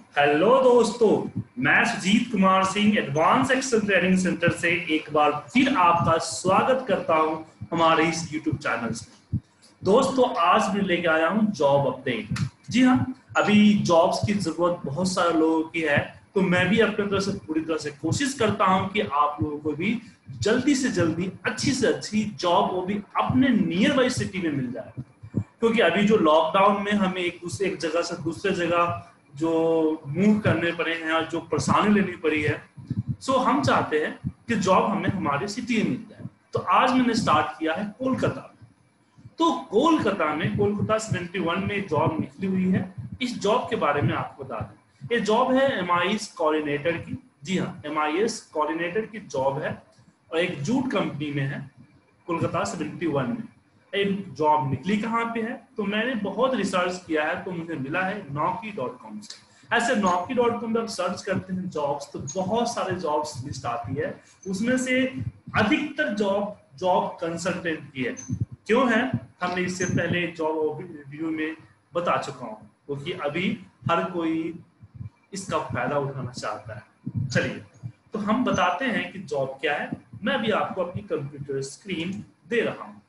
Hello दोस्तों, मैं Sujit Kumar Singh advance Excel training centre से एक बार फिर आपका स्वागत करता हूं हमारे इस यूट्यूब चैनल से। दोस्तों, आज मैं लेके आया हूं जॉब अपडेट। जी हाँ, अभी जॉब्स की जरूरत बहुत सारे लोगों की है, तो मैं भी अपने तरफ से पूरी तरह से कोशिश करता हूं कि आप लोगों को भी जल्दी से जल्दी अच्छी से अच्छी जॉब वो भी अपने नियर बाई सिटी में मिल जाए। क्योंकि अभी जो लॉकडाउन में हमें एक जगह से दूसरे जगह जो मूव करने पड़े हैं और जो परेशानी लेनी पड़ी है, सो हम चाहते हैं कि जॉब हमें हमारी सिटी में मिल जाए। तो आज मैंने स्टार्ट किया है कोलकाता में। तो कोलकाता में कोलकाता 71 में जॉब निकली हुई है। इस जॉब के बारे में आपको बता दें, ये जॉब है MIS कोऑर्डिनेटर की। जी हाँ, MIS कोऑर्डिनेटर की जॉब है और एक जूट कंपनी में है कोलकाता 71 में। एक जॉब निकली कहाँ पे है, तो मैंने बहुत रिसर्च किया है तो मुझे मिला है naukri.com से। ऐसे naukri.com पर सर्च करते हैं जॉब्स तो बहुत सारे जॉब्स लिस्ट आती है। उसमें से अधिकतर जॉब कंसल्टेंट की है। क्यों है, हमने इससे पहले जॉब रिव्यू में बता चुका हूँ, क्योंकि अभी हर कोई इसका फायदा उठाना चाहता है। चलिए, तो हम बताते हैं कि जॉब क्या है। मैं भी आपको अपनी कंप्यूटर स्क्रीन दे रहा हूँ।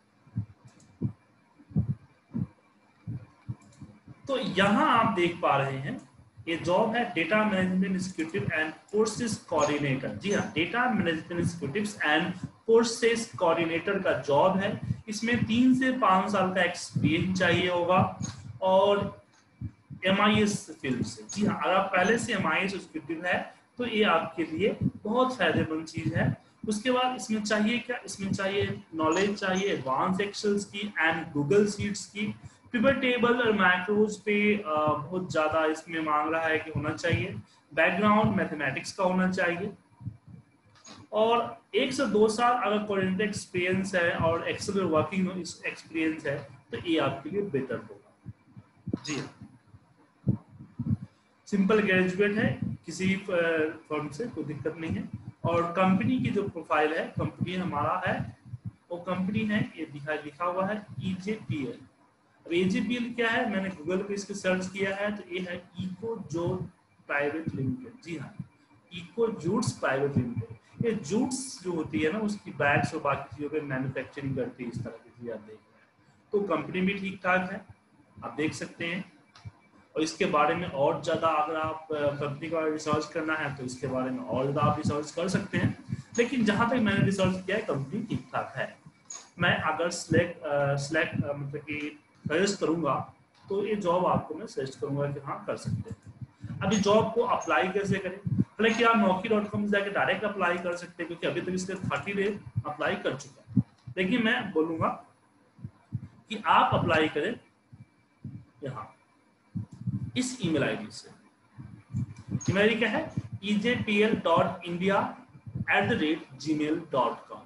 तो यहां आप देख पा रहे हैं, ये जॉब है data management executive and courses coordinator. जी हाँ, data management executive and courses coordinator का जॉब है। इसमें 3 से 5 साल का एक्सपीरियंस चाहिए होगा और MIS फील्ड से। जी हाँ, अगर आप पहले से MIS एग्जीक्यूटिव है तो ये आपके लिए बहुत फायदेमंद चीज है। उसके बाद इसमें चाहिए क्या, इसमें चाहिए नॉलेज चाहिए एडवांस एक्सेल्स की एंड गूगल शीट्स की। पिवट टेबल और मैक्रोज पे बहुत ज्यादा इसमें मांग रहा है कि होना चाहिए। बैकग्राउंड मैथमेटिक्स का होना चाहिए और 1 से 2 साल अगर कोऑर्डिनेटर एक्सपीरियंस है और एक्सेल वर्किंग एक्सपीरियंस है तो ये आपके लिए बेटर होगा। जी हाँ, सिंपल ग्रेजुएट है, किसी फर्म से कोई दिक्कत नहीं है। और कंपनी की जो प्रोफाइल है, कंपनी हमारा है वो कंपनी है, ये लिखा हुआ है EJPL। अब EJPL क्या है, मैंने गूगल पे इसको सर्च किया है तो ये है इको जूट प्राइवेट लिमिटेड। जी हाँ, इको जूट्स प्राइवेट लिमिटेड। ये जूट्स जो होती है ना, उसकी बैग्स और बाकी चीजों पे मैन्युफैक्चरिंग करती है। इस तरह की चीजें आप देख रहे हैं, तो कंपनी भी ठीक ठाक है, आप देख सकते हैं। और इसके बारे में और ज़्यादा अगर आप कंपनी का रिसर्च करना है तो इसके बारे में और ज़्यादा आप रिसर्च कर सकते हैं। लेकिन जहाँ तक मैंने रिसर्च किया है, कंपनी ठीक ठाक है। मैं अगर सिलेक्ट मतलब कि सजेस्ट करूँगा तो ये जॉब आपको मैं सजेस्ट करूँगा कि हाँ, कर सकते हैं। अभी जॉब को अप्लाई कैसे करें, हालांकि आप naukri.com से जाकर डायरेक्ट अप्लाई कर सकते हैं, क्योंकि अभी तक इसके 30 डे अप्लाई कर चुका है। लेकिन मैं बोलूँगा कि आप अप्लाई करें यहाँ इस ईमेल आईडी से। ईमेल आईडी क्या है, ejpl.india@gmail.com।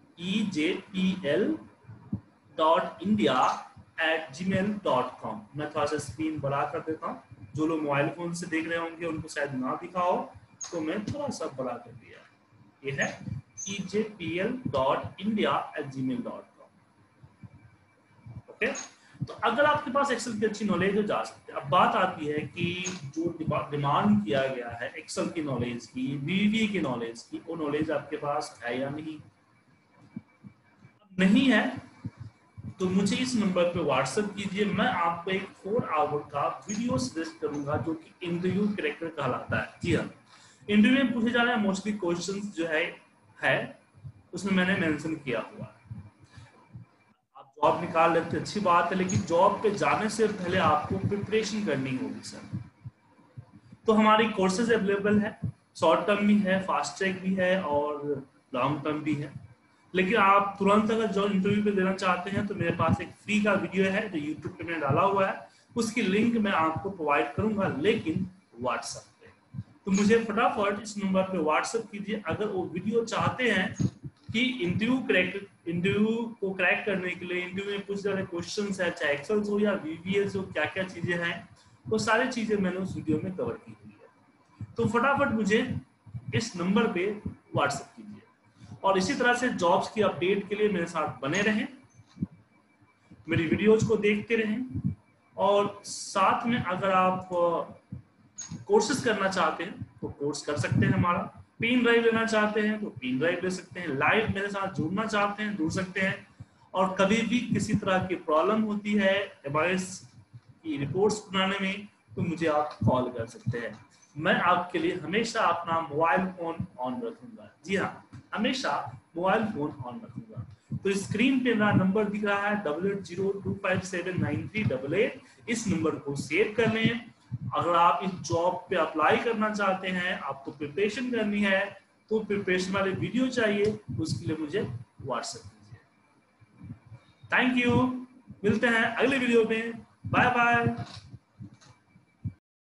ejpl.india@gmail.com। मैं थोड़ा सा स्क्रीन बड़ा कर देता हूँ, जो लोग मोबाइल फोन से देख रहे होंगे उनको शायद ना दिखा हो, तो मैं थोड़ा सा बड़ा कर दिया। ये है ejpl.india@gmail.com। ओके, तो अगर आपके पास एक्सेल की अच्छी नॉलेज हो जा सकते हैं। अब बात आती है कि जो डिमांड किया गया है एक्सेल की नॉलेज की, VBA की नॉलेज की, वो नॉलेज आपके पास है या नहीं। नहीं है तो मुझे इस नंबर पे व्हाट्सएप कीजिए। मैं आपको एक 4 आवर का वीडियो सजेस्ट करूंगा जो कि इंटरव्यू कैरेक्टर कहलाता है। जी हाँ, इंटरव्यू में पूछे जा रहे हैं मोस्टली क्वेश्चंस जो है उसमें मैंने मेंशन किया हुआ है। जॉब निकाल लेते अच्छी बात है, लेकिन जॉब पे जाने से पहले आपको प्रिपरेशन करनी होगी सर। तो हमारी कोर्सेज अवेलेबल है, शॉर्ट टर्म भी है, फास्ट ट्रैक भी है और लॉन्ग टर्म भी है। लेकिन आप तुरंत अगर जॉब इंटरव्यू पे देना चाहते हैं तो मेरे पास एक फ्री का वीडियो है जो यूट्यूब पे मैंने डाला हुआ है, उसकी लिंक मैं आपको प्रोवाइड करूंगा, लेकिन व्हाट्सएप पे। तो मुझे फटाफट इस नंबर पे व्हाट्सएप कीजिए अगर वो वीडियो चाहते हैं कि इंटरव्यू को क्रैक करने के लिए इंटरव्यू में कुछ सारे क्वेश्चंस है, चाहे एक्सेल हो या VBA हो, क्या क्या चीजें हैं, वो सारी चीजें मैंने उस वीडियो में कवर की हुई है। तो फटाफट मुझे इस नंबर पे व्हाट्सएप कीजिए और इसी तरह से जॉब्स की अपडेट के लिए मेरे साथ बने रहें, मेरी वीडियोज को देखते रहें। और साथ में अगर आप कोर्सेज करना चाहते हैं तो कोर्स कर सकते हैं हमारा, पेन ड्राइव लेना चाहते हैं तो पेन ड्राइव ले सकते हैं, लाइव मेरे साथ जुड़ना चाहते हैं जुड़ सकते हैं, और कभी भी किसी तरह की प्रॉब्लम होती है एमआरएस की रिपोर्ट्स बनाने में तो मुझे आप कॉल कर सकते हैं। मैं आपके लिए हमेशा अपना मोबाइल फोन ऑन रखूंगा। जी हाँ, हमेशा मोबाइल फोन ऑन रखूंगा। तो स्क्रीन पे मेरा नंबर दिख रहा है 8802579388। इस नंबर को सेव कर लें। अगर आप इस जॉब पे अप्लाई करना चाहते हैं, आपको प्रिपरेशन करनी है, तो प्रिपरेशन वाले वीडियो चाहिए, उसके लिए मुझे व्हाट्सएप कीजिए। थैंक यू, मिलते हैं अगले वीडियो में। Bye bye.